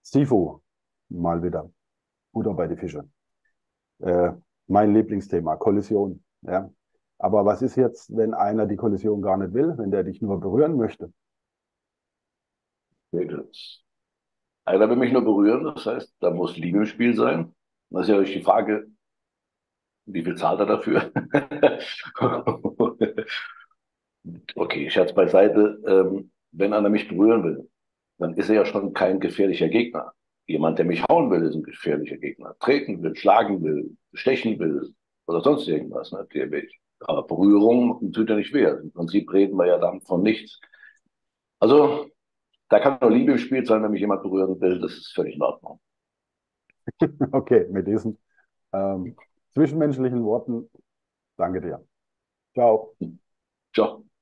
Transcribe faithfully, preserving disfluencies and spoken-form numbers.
Sifu, mal wieder. Butter bei die Fische. Äh, Mein Lieblingsthema, Kollision. Ja. Aber was ist jetzt, wenn einer die Kollision gar nicht will, wenn der dich nur berühren möchte? Das- Einer will mich nur berühren, das heißt, da muss Liebe im Spiel sein. Das ist ja natürlich die Frage, wie viel zahlt er dafür? Okay, Scherz beiseite. Ähm, wenn einer mich berühren will, dann ist er ja schon kein gefährlicher Gegner. Jemand, der mich hauen will, ist ein gefährlicher Gegner. Treten will, schlagen will, stechen will oder sonst irgendwas. Ne? Der will. Aber Berührung tut ja nicht weh. Im Prinzip reden wir ja dann von nichts. Also, da kann nur Liebe im Spiel sein, wenn mich jemand berühren will. Das ist völlig in Ordnung. Okay, mit diesen ähm, zwischenmenschlichen Worten, danke dir. Ciao. Ciao.